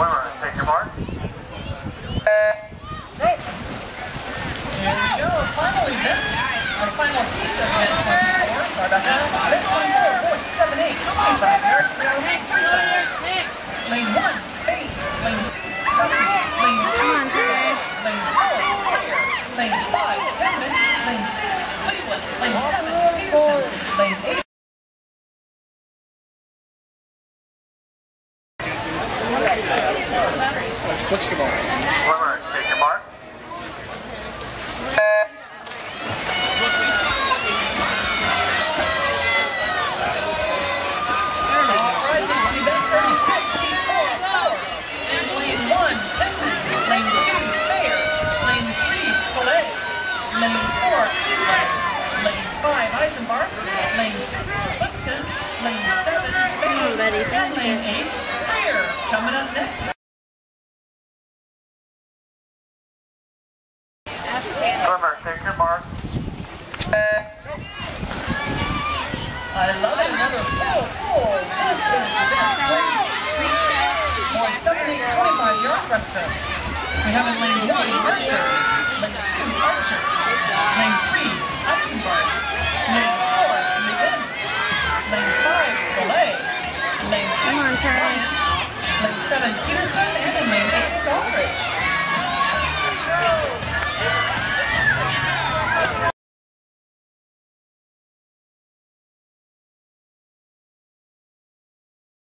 Swimmer, take your mark. Here we go, final event. Our final feat of event 24. Sorry about that. Event 24, boys, 7-8, 25-yard cross freestyle. Lane 1, Bain. Lane 2, Duffy. Lane 3, Trey. Lane 4, Freer. Lane 5, Penman. Lane 6, Cleveland. Lane 7, Peterson. Lane 8. Switch the ball. Swimmer, take your mark. Alright, this is event 36, heat 4. Lane 1, Penman. Lane 2, Thayer. Lane 3, Spillane. Lane 4, Cleveland. Lane 5, Eisenbarth. Lane 6, Lipton. Lane 7, Bain. And lane 8, Freer. Coming up next. Swimmer, take your mark. I love it, another full pool. This is event 46. Boys, 7-8, 25-yard breaststroke. We have in lane 1, Mercer. Lane 2, Archer. Lane 3, Eisenbarth. Lane 4, McGinn. Lane 5, Scolay. Lane 6, Lyons. Lane 7, Peterson. And